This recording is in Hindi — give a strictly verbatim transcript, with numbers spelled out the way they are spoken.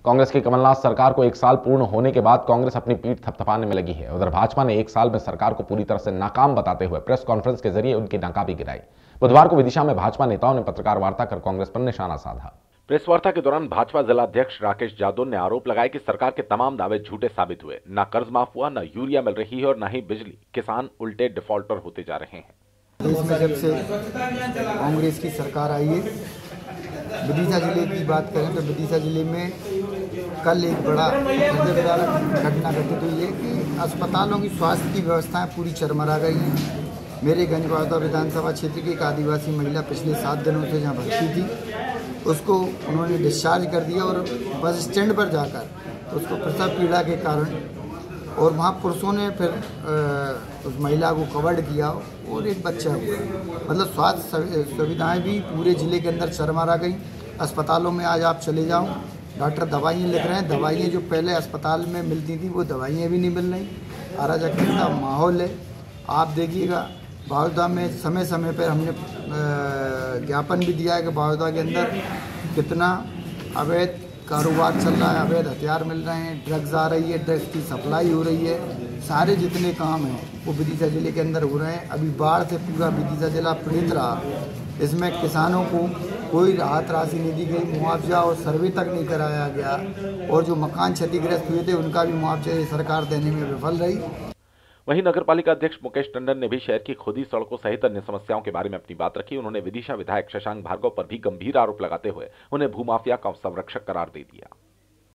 कांग्रेस की कमलनाथ सरकार को एक साल पूर्ण होने के बाद कांग्रेस अपनी पीठ थपथपाने में लगी है। उधर भाजपा ने एक साल में सरकार को पूरी तरह से नाकाम बताते हुए प्रेस कॉन्फ्रेंस के जरिए उनकी नाकामी गिराई। बुधवार को विदिशा में भाजपा नेताओं ने पत्रकार वार्ता कर कांग्रेस पर निशाना साधा। प्रेस वार्ता के दौरान भाजपा जिलाध्यक्ष राकेश जादौन ने आरोप लगाया कि सरकार के तमाम दावे झूठे साबित हुए। न कर्ज माफ हुआ, न यूरिया मिल रही है और न ही बिजली। किसान उल्टे डिफॉल्टर होते जा रहे हैं। देश में जब से कांग्रेस की सरकार आई है, विदिशा जिले की बात करें तो विदिशा जिले में कल एक बड़ा घटना घटित हुई है कि अस्पतालों की स्वास्थ्य की व्यवस्थाएं पूरी चरमरा गई हैं। मेरे गंज बावदा विधानसभा क्षेत्र की एक आदिवासी महिला पिछले सात दिनों से जहां भर्ती थी, उसको उन्होंने डिस्चार्ज कर दिया और बस स्टैंड पर जाकर उसको प्रसव पीड़ा के कारण और वहाँ पुरुषों ने फिर आ, उस महिला को कवर्ड किया और एक बच्चा हुआ। मतलब स्वास्थ्य सुविधाएं भी पूरे ज़िले के अंदर चरमरा गई। अस्पतालों में आज आप चले जाओ, डॉक्टर दवाइयाँ लिख रहे हैं, दवाइयाँ जो पहले अस्पताल में मिलती थी वो दवाइयाँ भी नहीं मिल रही। अराजकता का माहौल है। आप देखिएगा बावदा में समय समय पर हमने ज्ञापन भी दिया है कि बावदा के अंदर कितना अवैध कारोबार चल रहा है, अवैध हथियार मिल रहे हैं, ड्रग्स आ रही है, ड्रग्स की सप्लाई हो रही है। सारे जितने काम हैं वो विदिशा जिले के अंदर हो रहे हैं। अभी बाढ़ से पूरा विदिशा जिला पीड़ित रहा। इसमें किसानों को कोई राहत राशि नहीं दी गई, मुआवजा और सर्वे तक नहीं कराया गया और जो मकान क्षतिग्रस्त हुए थे उनका भी मुआवजा सरकार देने में विफल रही। वहीं नगरपालिका अध्यक्ष मुकेश टंडन ने भी शहर की खुदी सड़कों सहित अन्य समस्याओं के बारे में अपनी बात रखी। उन्होंने विदिशा विधायक शशांक भार्गव पर भी गंभीर आरोप लगाते हुए उन्हें भूमाफिया का संरक्षक करार दे दिया।